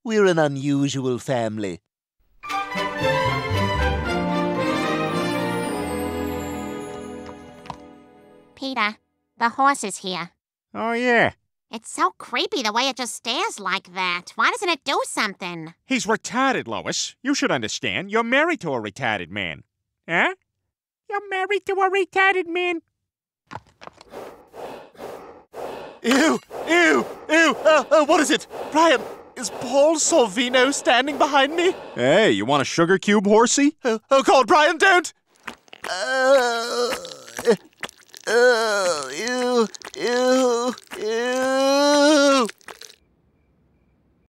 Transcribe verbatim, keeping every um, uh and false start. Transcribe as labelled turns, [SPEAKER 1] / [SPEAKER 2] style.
[SPEAKER 1] We're an unusual family.
[SPEAKER 2] Peter, the horse is here.
[SPEAKER 3] Oh, yeah.
[SPEAKER 2] It's so creepy the way it just stares like that. Why doesn't it do something?
[SPEAKER 3] He's retarded, Lois. You should understand. You're married to a retarded man. Huh? You're married to a retarded man.
[SPEAKER 1] Ew! Ew! Ew! Uh, uh, what is it? Brian, is Paul Sorvino standing behind me?
[SPEAKER 3] Hey, you want a sugar cube, horsey?
[SPEAKER 1] Oh, oh God, Brian, don't! Uh, uh, ew! Ew! Ew!